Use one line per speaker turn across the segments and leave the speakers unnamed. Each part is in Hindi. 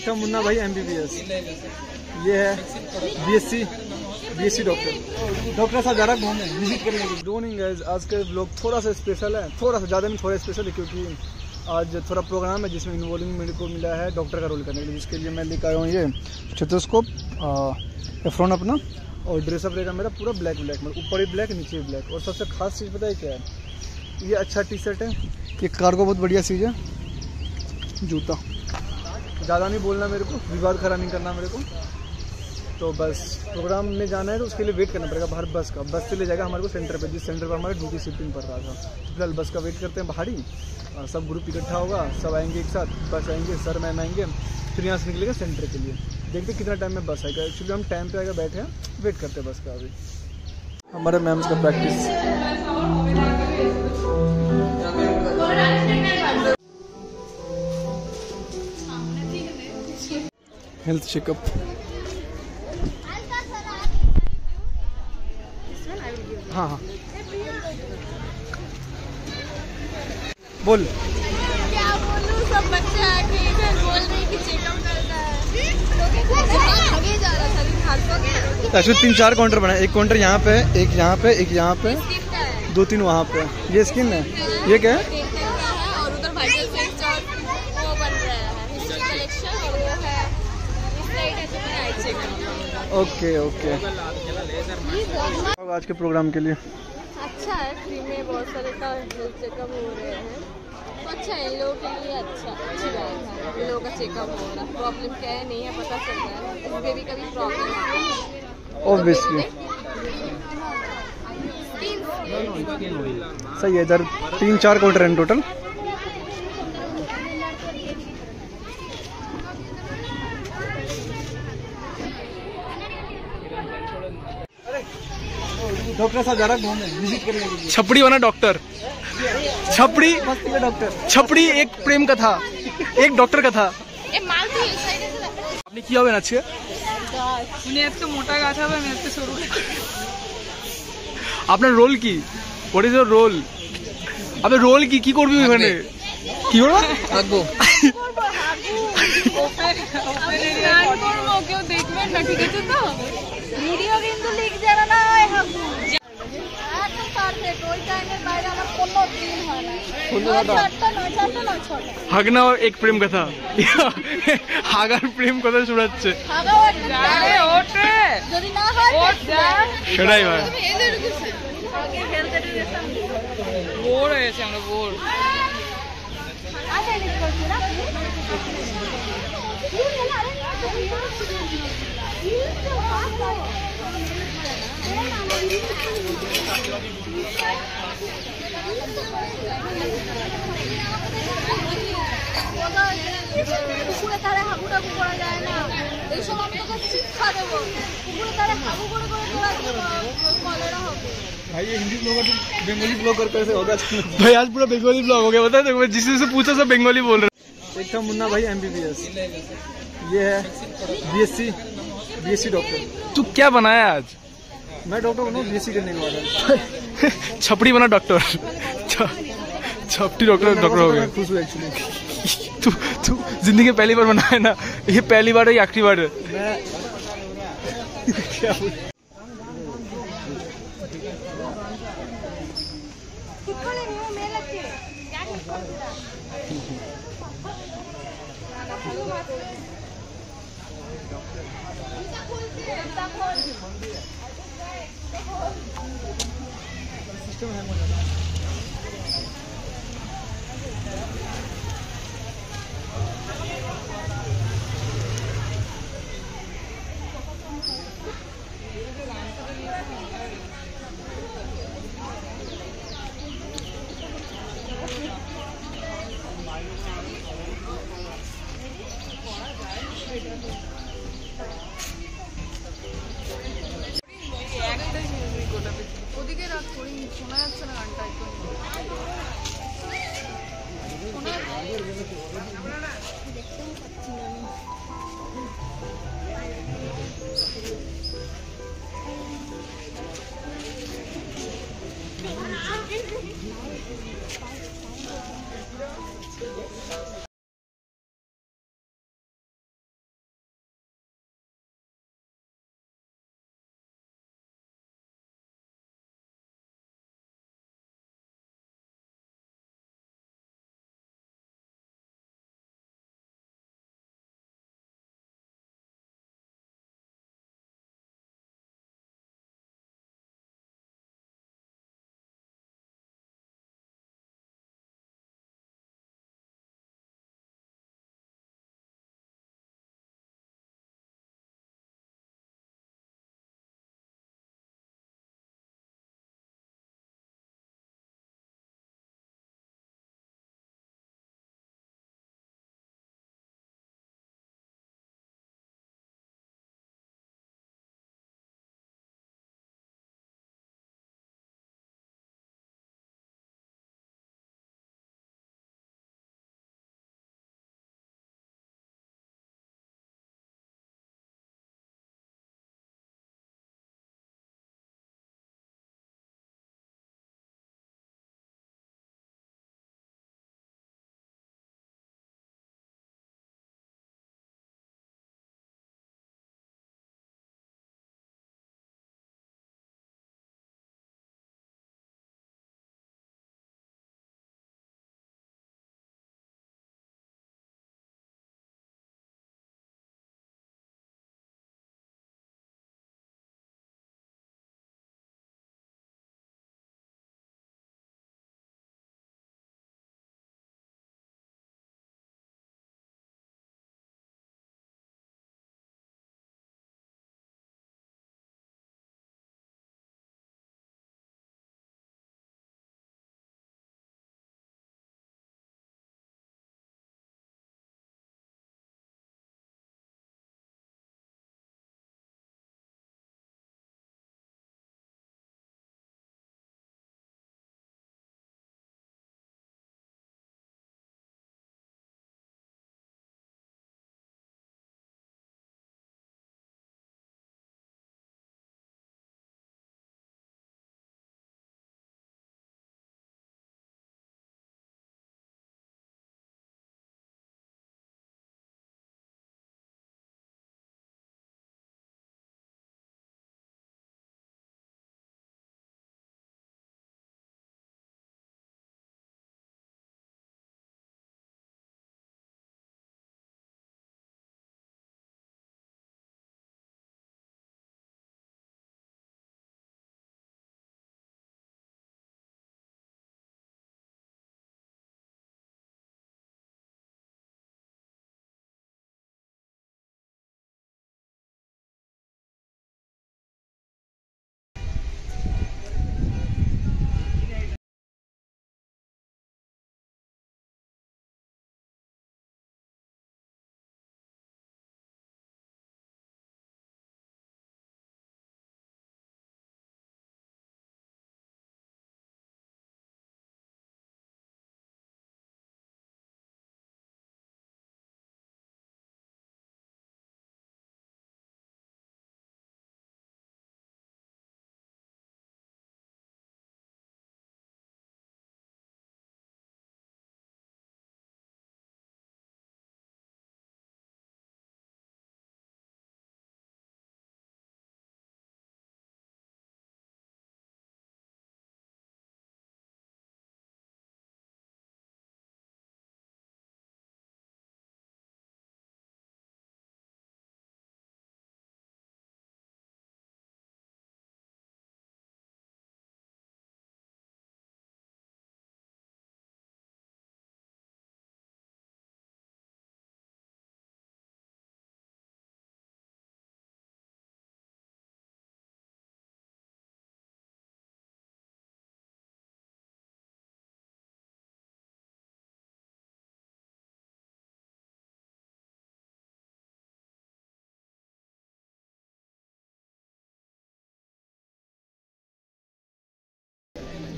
एक था मुन्ना भाई MBBS, ये है BSc डॉक्टर साहब जा रहा घूमने विजिट करने की। डोनिंग गाइस, आज का व्लॉग थोड़ा सा स्पेशल है, थोड़ा सा ज़्यादा नहीं, थोड़ा स्पेशल है क्योंकि आज थोड़ा प्रोग्राम है जिसमें इन्वॉल्विंग मेरे को मिला है डॉक्टर का रोल करने के लिए, जिसके लिए मैं लेकर आया हूँ ये स्टेथोस्कोप, एफ्रॉन अपना, और ड्रेसअप रहेगा मेरा पूरा ब्लैक मतलब ऊपर ही ब्लैक नीचे भी ब्लैक। और सबसे खास चीज़ पता है क्या है, ये अच्छा टी-शर्ट है, ये कार्गो बहुत बढ़िया चीज़ है, जूता, ज़्यादा नहीं बोलना मेरे को, विवाद खड़ा नहीं करना मेरे को। तो बस प्रोग्राम में जाना है तो उसके लिए वेट करना पड़ेगा बाहर बस का, बस से ले जाएगा हमारे को सेंटर पे, जिस सेंटर पर हमारा ड्यूटी शिफ्टिंग पड़ रहा था। तो फिलहाल बस का वेट करते हैं बाहर ही, सब ग्रुप इकट्ठा होगा, सब आएंगे एक साथ, बस आएंगे, सर मैम आएंगे, फिर यहाँ से निकलेगा सेंटर के लिए। देखते कितना टाइम में बस आएगा, एक्चुअली हम टाइम पे आएगा बैठे हैं, वेट करते हैं बस का। अभी हमारे मैम्स का प्रैक्टिस, हेल्थ चेकअप, हाँ हाँ बोल।
क्या बोलूं, सब बच्चे आके इधर बोल रहे हैं कि चेकअप करना है, आगे जा रहा था।
ऐसे 3-4 काउंटर बना है, एक काउंटर यहाँ पे, एक यहाँ पे, एक यहाँ पे, 2-3 वहाँ पे। ये स्किन है, ये क्या है?
और उधर वाइटल सेंस और वो बन रहा है हिस्ट्री कलेक्शन, और वो है इस साइड है तो आई चेकअप।
ओके ओके, आज के प्रोग्राम के लिए
अच्छा है, फ्री में बहुत सारे का हेल्थ चेकअप हो रहे हैं, तो अच्छा है इन लोगों के लिए, अच्छी बात है, इन लोगों का चेकअप हो रहा है। प्रॉब्लम क्या है नहीं है पता चल रहा है, इसमें भी कभी प्रॉब्लम है
ऑब्वियसली। सही है, इधर 3-4 काउंटर हैं टोटल। डॉक्टर साहब जा रहा घूमने विजिट करने के लिए।
छपड़ी बना डॉक्टर, छपड़ी
डॉक्टर,
छपड़ी एक प्रेम का था, एक डॉक्टर का था। आपने किया हुआ अच्छे,
तो मोटा गाथा हुआ मेरे शुरू
आपने रोल की, व्हाट इज योर रोल? आपने रोल की করবি ওখানে কি করব?
আগবো
গান করবো, কেউ দেখবেন না, ঠিক আছে তো? ভিডিও কিন্তু লিখ যাবে না, ওই হাবু একদম পারফেক্ট, ওই টাইমের বাইরে আমার কোনো দিন হয় না। 9:06
হাগনা এক প্রেম কথা, হাগার প্রেম কথা শোনাচ্ছে।
যদি না হয়
সেটাই ভাই,
বোর হয়েছে আমরা, বোর।
পুকুরে তারা হাবু টাবু করা যায় না, এইসব আমি তোকে শিক্ষা দেবো। পুকুরে তারা হাবু করে কলেরা হবে।
भाई ये हिंदी ब्लॉगर बंगाली ब्लॉगर कैसे होगा?
भाई आज पूरा बंगाली ब्लॉग हो गया, बता दो, जिससे पूछा सब बंगाली बोल रहे।
एक था मुन्ना भाई MBBS, ये है BSc डॉक्टर।
तू क्या बनाया आज?
मैं डॉक्टर बनूँ, BSc करने के बाद
छपड़ी बना डॉक्टर, छपड़ी डॉक्टर हो गया।
खुश हूँ एक्चुअली।
तू जिंदगी में पहली बार बना है ना, ये पहली बार है या आखिरी बार है?
मैं क्या सिस्टम है।
ওদিকে রাত করি, শোনা যাচ্ছে না গানটা একদম।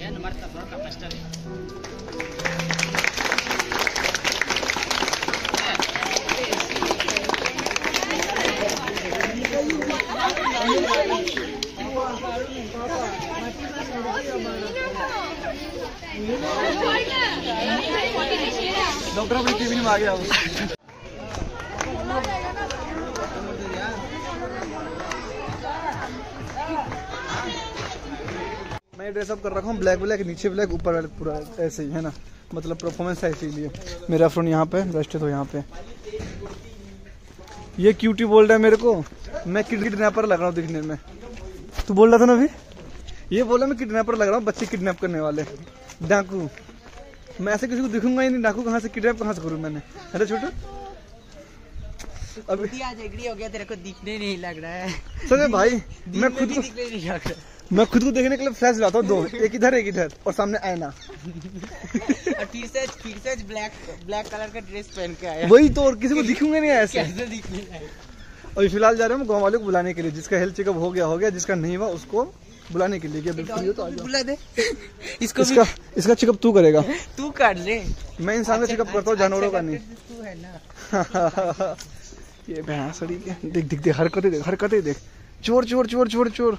डॉक्टर अपनी टीवी में आ गया। मैं ड्रेसअप कर रखा हूँ ब्लैक नीचे ब्लैक ऊपर पूरा ऐसे ही है ना, मतलब परफॉर्मेंस है इसीलिए। मेरा फ्रेंड यहाँ पे रेस्ट है तो यहाँ पे ये क्यूटी बोल रहा है मेरे को मैं किडनैपर लग रहा हूँ दिखने में। तू बोल रहा था ना अभी, ये बोला मैं किडनैपर लग रहा हूँ, बच्चे किडनैप करने वाले डाकू। मैं ऐसे किसी को दिखूंगा ही नहीं, डाकू कहाँ से किडनैप कहाँ से करूँ मैंने। अरे छोटू अभी
आज एग्री हो गया, तेरे को दिखने नहीं लग रहा है।
सर भाई मैं खुद को
दिखने नहीं लग रहा।
मैं खुद को देखने के लिए फ्लैश लाता हूँ, दो, एक इधर और सामने आईना।
और फिर से ब्लैक कलर का ड्रेस पहन के आया।
वही तो, और किसी को दिखूंगा नहीं ऐसे।
कैसे दिखने लगा?
अभी फिलहाल जा रहे हैं गाँव वाले को बुलाने के लिए, जिसका हेल्थ चेकअप हो गया, जिसका नहीं हुआ उसको बुलाने के लिए। तो
बुला दे इसको।
इसका चेकअप तू करेगा?
तू कर ले।
मैं इंसान का चेकअप करता हूँ, जानवरों का नहीं।
तू है ना।
ये भैंस सड़ी के देख हरकतें देख। चोर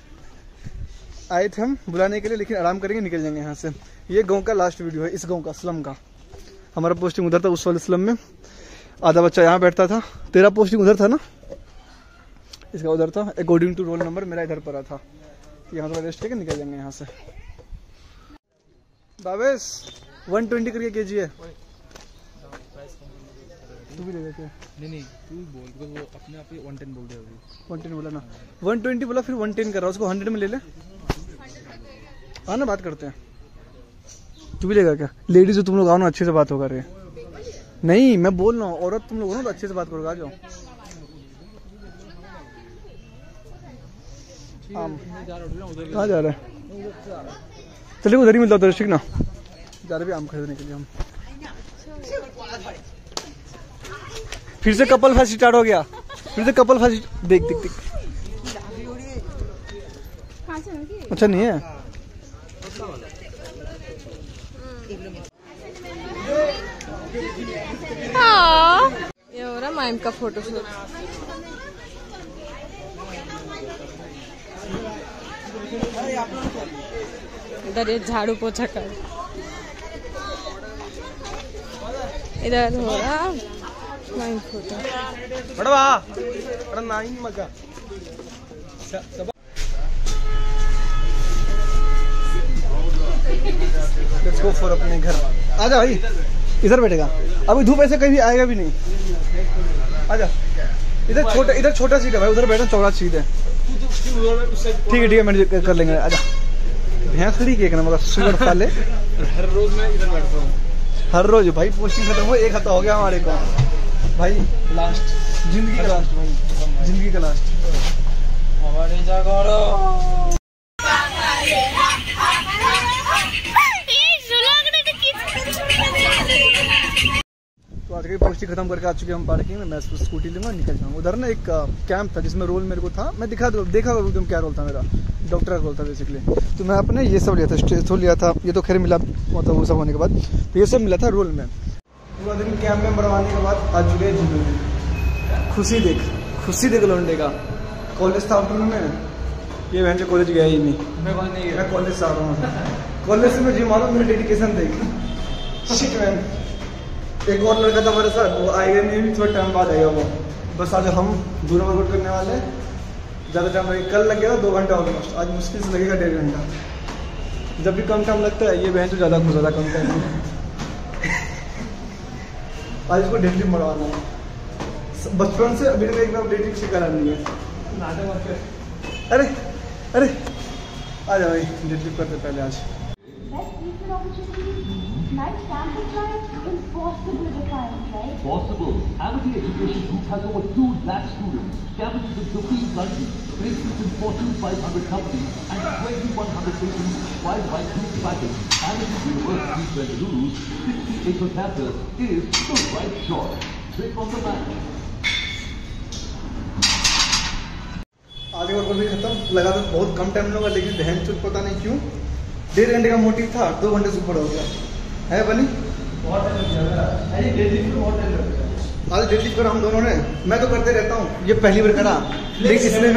आए थे हम बुलाने के लिए, लेकिन आराम करेंगे, निकल जाएंगे यहाँ से। ये गांव का लास्ट वीडियो है, इस गांव का, स्लम का। हमारा पोस्टिंग उधर था, उस वाले स्लम में आधा बच्चा यहाँ बैठता था। तेरा पोस्टिंग उधर था ना, इसका उधर था। अकॉर्डिंग टू रोल नंबर मेरा इधर पड़ा था। यहाँ थोड़ा रेस्ट करके निकल जाएंगे यहाँ से। बावेश 120 करके केजी है। तू भी देगा क्या?
नहीं तू बोल, वो अपने आप ही 110 बोल दे।
110 बोला ना, 120 बोला, फिर 110 कर रहा, उसको 100 में ले ले। हाँ ना, बात करते हैं। तू भी लेगा क्या? लेडीज जो तुम लोग आओ ना, अच्छे से बात होगा रे। नहीं मैं बोल रहा हूँ, औरत तुम लोग हो ना तो अच्छे से बात करोगे, आ जाओ। कहाँ जा रहा है? चलिए उधर ही मिलता उधर, ठीक ना। जा रहे भी आम खरीदने के लिए हम। फिर से कपल फाइट स्टार्ट हो गया, देख अच्छा नहीं है।
हाँ ये हो रहा माइम का फोटोशूट। इधर ये झाड़ू पोछा कर, इधर हो रहा माइम फोटो।
लेट्स गो फॉर अपने घर। आजा भाई, इधर बैठेगा। अभी धूप ऐसे कहीं आएगा भी नहीं। आजा, इधर छोटा सीट है भाई, उधर बैठना, चौड़ा सीट है। ठीक है मैनेज कर लेंगे। आजा, भैंस खड़ी केक ना, मगर शुगर खा ले।
हर रोज मैं इधर बैठता हूँ,
हर रोज भाई। पोस्टिंग खत्म हो, एक हफ्ता हो गया हमारे को भाई। लास्ट जिंदगी का लास्ट भाई, जिंदगी का लास्ट।
हमारे जागो
तो आज की पोस्टिंग खत्म करके आ चुके हम पार्किंग में। मैं स्कूटी लूंगा, निकल जाऊंगा। उधर ना एक कैंप था जिसमें रोल मेरे को था, मैं देखा तुम क्या रोल था मेरा, डॉक्टर का रोल था बेसिकली। तो मैं अपने ये सब लिया था, स्टेथो लिया था, ये तो खैर मिला, मतलब वो सब होने के बाद तो ये सब मिला था रोल में। पूरा दिन कैंप में बढ़वाने के बाद आ चुके हैं। खुशी देख लौंडे का। कॉलेज था आफ्टरनून में, ये बहन जो कॉलेज गया ही नहीं। मैं कॉलेज से आ रहा हूँ, कॉलेज से मैं जिम आ रहा हूँ। मेरी डेडिकेशन देख। शिट मैन, एक और लड़का था हमारे साथ, वो आएगा नहीं, थोड़ा टाइम बाद आएगा वो। बस आज हम दूर वर्कआउट करने वाले हैं। ज़्यादा टाइम लगेगा, कल लग गया था 2 घंटा ऑलमोस्ट, आज मुश्किल से लगेगा 1.5 घंटा। जब भी कम टाइम लगता है, ये बहन तो ज़्यादा खुश होता है कम टाइम में। आज इसको डेडलिफ्ट मरवाना है। बचपन से अभी तक एक बार डेडलिफ्ट सिखाना नहीं है। अरे आ जाओ भाई, डेडलिफ्ट करते पहले आज।
Possible. Amity Education Group has over 2 lakh students, campuses in 15 countries, placements in Fortune 500 companies, and 2,100 patients worldwide through package. Amity University Bengaluru, 60-acre campus is the right choice. Click on the map.
आगे वर्कआउट भी खत्म, लगा तो बहुत कम टाइम लगा, लेकिन बहन चुप पता नहीं क्यों 1.5 घंटे का मोटिव था, 2 घंटे से ऊपर हो गया है बनी। आज डेडलिफ्ट करा हम दोनों ने, मैं तो करते रहता हूँ, ये पहली बार करा। लेकिन इसमें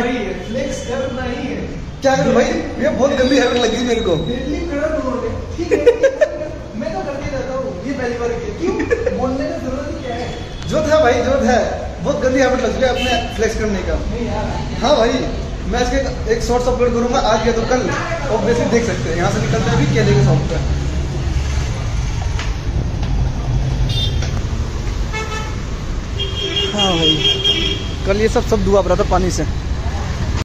क्या करूँ भाई, ये बहुत गंदी हैबिट लगी मेरे को। मैं तो करते रहता हूँ, ये पहली बार क्यों बोलने की जरूरत क्या है। जरूरत है भाई, जरूरत है, बहुत गंदी हैबिट लग गई अपने फ्लेक्स करने का। हाँ भाई, मैं इसके एक शॉर्ट्स अपलोड करूंगा आज या तो कल, ऑब्वियसली देख सकते हैं। यहाँ से निकलते हैं अभी केले के शॉप पे। हाँ भाई, कल ये सब धुआ पड़ा था पानी से।